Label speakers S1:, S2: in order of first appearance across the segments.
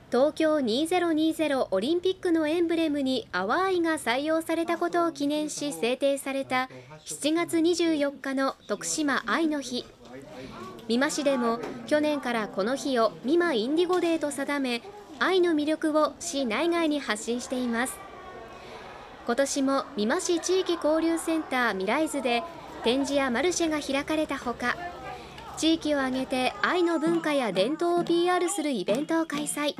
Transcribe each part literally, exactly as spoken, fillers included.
S1: 東京にせんにじゅうオリンピックのエンブレムに淡いが採用されたことを記念し制定されたしちがつにじゅうよっかの徳島愛の日。美馬市でも去年からこの日を美馬インディゴデーと定め、愛の魅力を市内外に発信しています。今年も美馬市地域交流センター未来図で展示やマルシェが開かれたほか、地域を挙げて愛の文化や伝統を ピーアール するイベントを開催。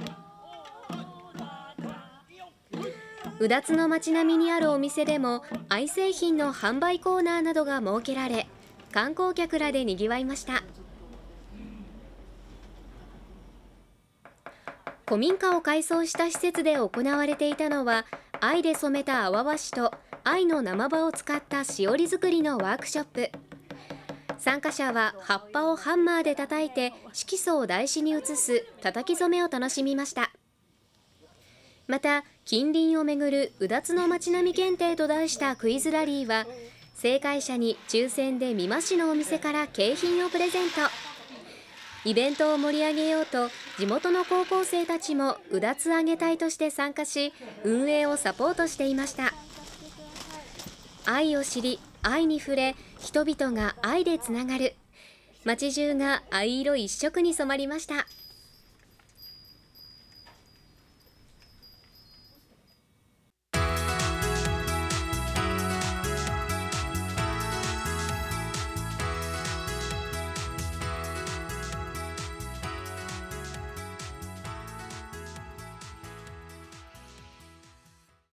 S1: うだつの街並みにあるお店でも愛製品の販売コーナーなどが設けられ、観光客らでにぎわいました。古民家を改装した施設で行われていたのは、藍で染めた阿波和紙と藍の生葉を使ったしおり作りのワークショップ。参加者は葉っぱをハンマーで叩いて色素を台紙に移す叩き染めを楽しみました。また、近隣をめぐるうだつの街並み検定と題したクイズラリーは、正解者に抽選で美馬市のお店から景品をプレゼント。イベントを盛り上げようと、地元の高校生たちもうだつあげ隊として参加し、運営をサポートしていました。愛を知り、愛に触れ、人々が愛でつながる。街中が藍色一色に染まりました。